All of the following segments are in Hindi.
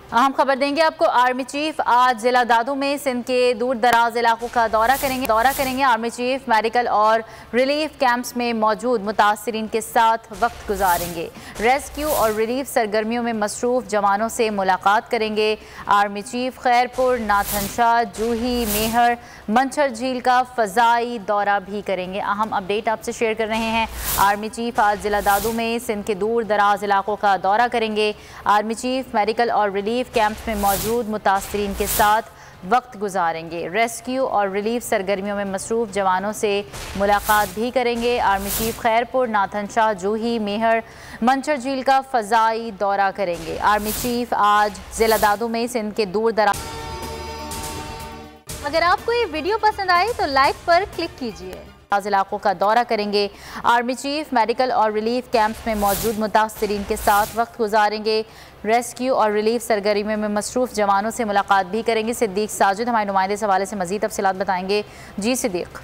अहम खबर देंगे आपको। आर्मी चीफ आज जिला दादू में सिंध के दूर दराज इलाकों का दौरा करेंगे। आर्मी चीफ मेडिकल और रिलीफ कैंप्स में मौजूद मुतासरीन के साथ वक्त गुजारेंगे। रेस्क्यू और रिलीफ सरगर्मियों में मसरूफ जवानों से मुलाकात करेंगे। आर्मी चीफ खैरपुर, नाथनशाह, जूही, मेहर, मंछर झील का फ़ज़ाई दौरा भी करेंगे। अहम अपडेट आपसे शेयर कर रहे हैं। आर्मी चीफ आज जिला दादू में सिंध के दूर दराज इलाकों का दौरा करेंगे। आर्मी चीफ मेडिकल और रिलीफ कैंप्स में मौजूद मुतासरीन के साथ वक्त गुजारेंगे। रेस्क्यू और रिलीफ सरगर्मियों में मसरूफ जवानों से मुलाकात भी करेंगे। आर्मी चीफ खैरपुर, नाथनशाह, जूही, मेहर, मंछर झील का फ़ज़ाई दौरा करेंगे। आर्मी चीफ आज जिला दादू में सिंध के दूर दराज। अगर आपको ये वीडियो पसंद आए तो लाइक पर क्लिक कीजिए। इलाकों का दौरा करेंगे। आर्मी चीफ मेडिकल और रिलीफ कैंप्स में मौजूद मुतासरीन के साथ वक्त गुजारेंगे। रेस्क्यू और रिलीफ सरगर्मियों में मसरूफ जवानों से मुलाकात भी करेंगे। सिद्दीक साजिद हमारे नुमाइंदे इस हवाले से मजीद तफसीलात बताएंगे। जी सिद्दीक।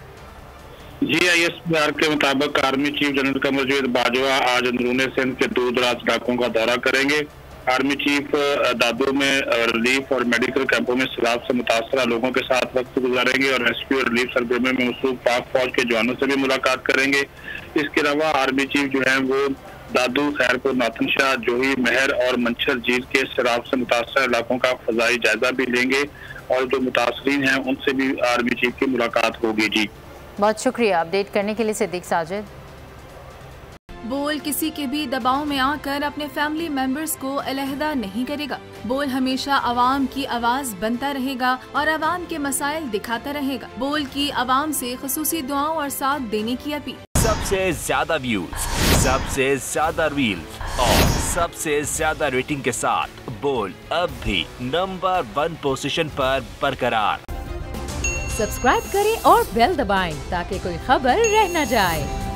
GISPR के मुताबिक army chief general Qamarjeet Bajwa आज अंदरूनी सिंध के दूर दराज इलाकों का दौरा करेंगे। आर्मी चीफ दादू में रिलीफ और मेडिकल कैंपों में सैलाब से मुतासरा लोगों के साथ वक्त गुजारेंगे और रेस्क्यू और रिलीफ सरगर्मियों में मसरूफ पाक फौज के जवानों से भी मुलाकात करेंगे। इसके अलावा आर्मी चीफ जो है वो दादू, खैरपुर, नाथनशाह, जोही, मेहर और मंछर झील के सैलाब से मुतासरा इलाकों का फ़ज़ाई जायजा भी लेंगे और जो मुतासरीन हैं उनसे भी आर्मी चीफ की मुलाकात होगी। जी बहुत शुक्रिया अपडेट करने के लिए सिद्दीक साजिद। बोल किसी के भी दबाव में आकर अपने फैमिली मेंबर्स को अलहदा नहीं करेगा। बोल हमेशा आवाम की आवाज बनता रहेगा और आवाम के मसाइल दिखाता रहेगा। बोल की आवाम से खुसूसी दुआओं और साथ देने की अपील। सबसे ज्यादा व्यूज, सबसे ज्यादा रील्स और सबसे ज्यादा रेटिंग के साथ बोल अब भी नंबर 1 पोजीशन पर बरकरार। सब्सक्राइब करें और बेल दबाएं ताकि कोई खबर रह न जाए।